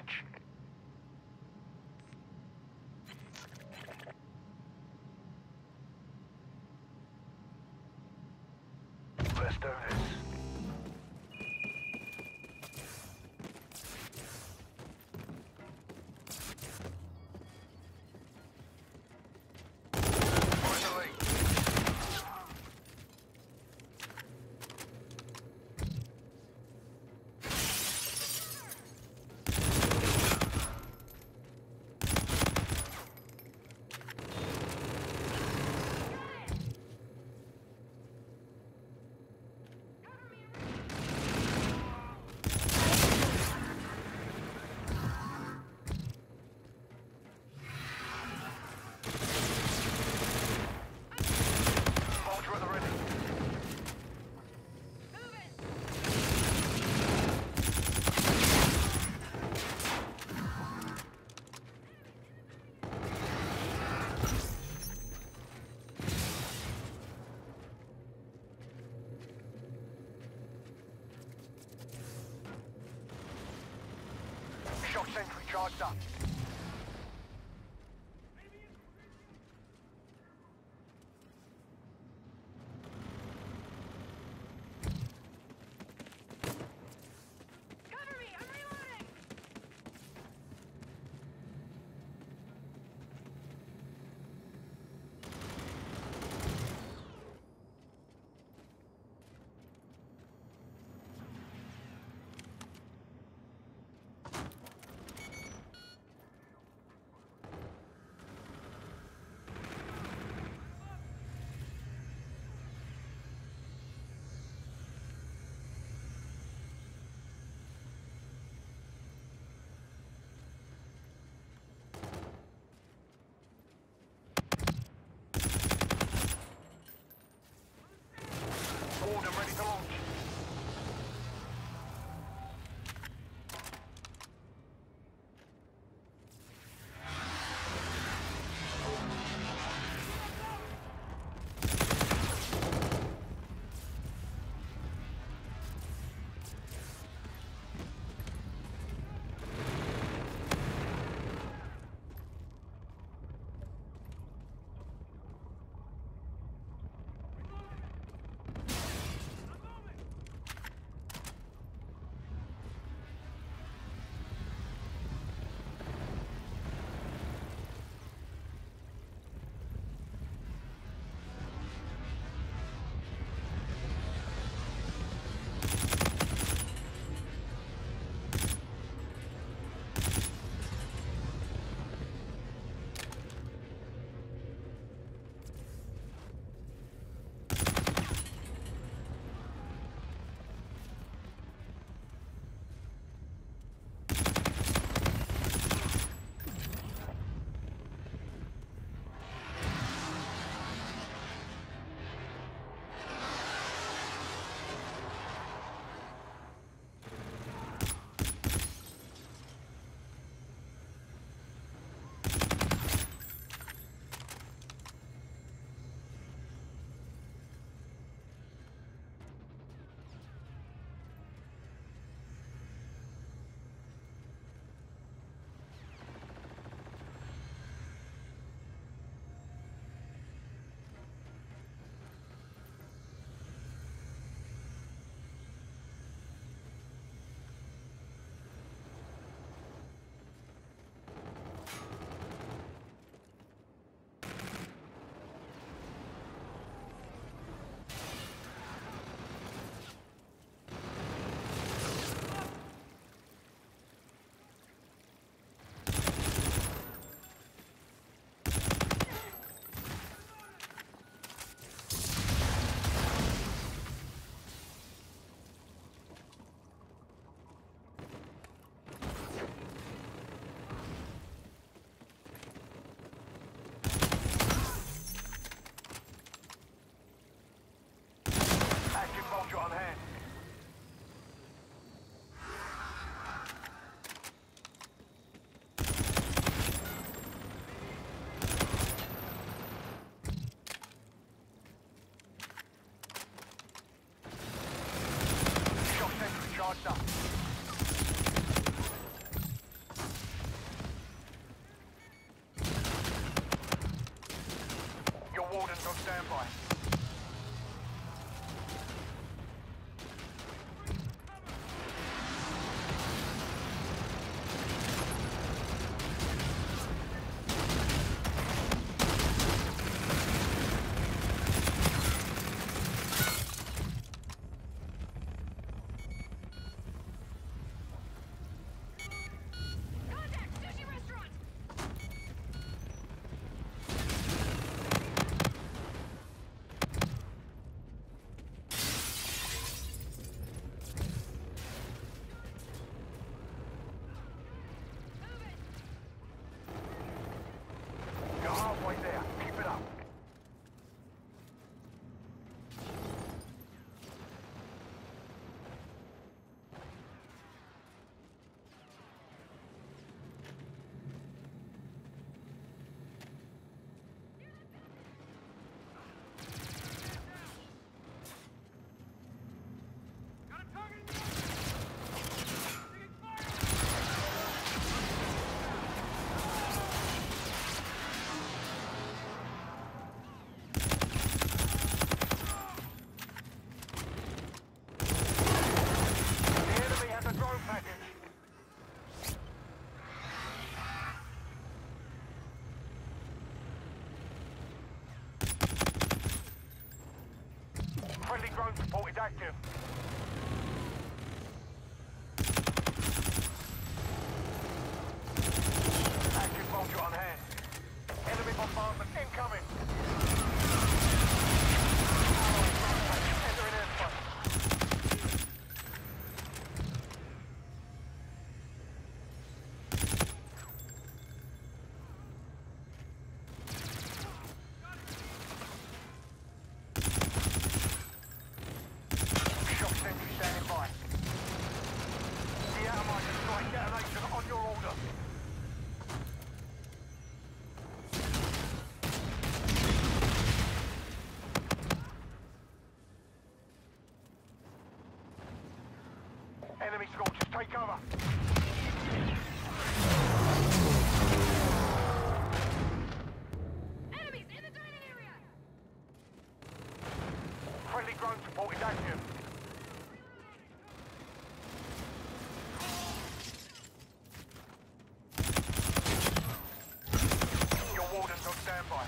breach. Let's do this. Finally. Soldier at the ready. Shock sentry charged up. Cover me! I'm reloading! stand by. You're halfway there. Keep it up. The enemy has a drone package. Friendly drone support is active. Active vulture on hand. Enemy bombardment incoming. Allied drone package entering airspace. Shock sentry standing by. The atomizer strike detonation on your order. Enemy scorchers, take cover. Enemies in the dining area! Friendly drone support is active. Your warden's on standby.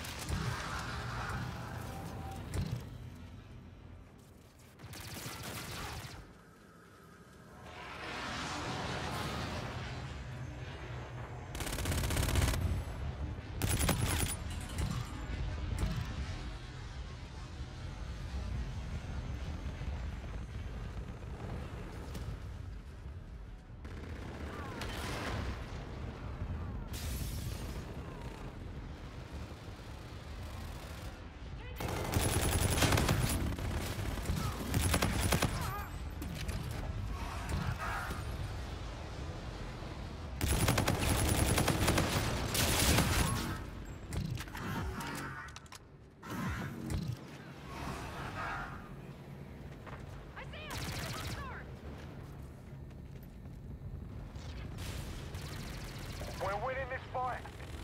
I see him! He's on guard! We're winning this fight.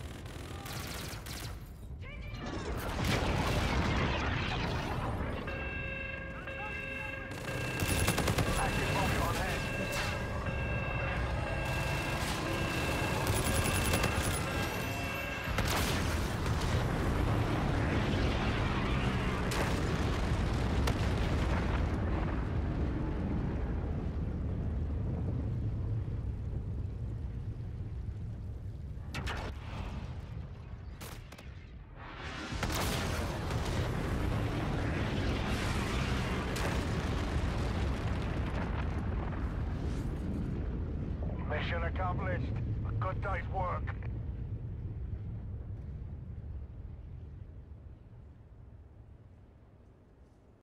Active vulture on hand. Mission accomplished. A good day's work.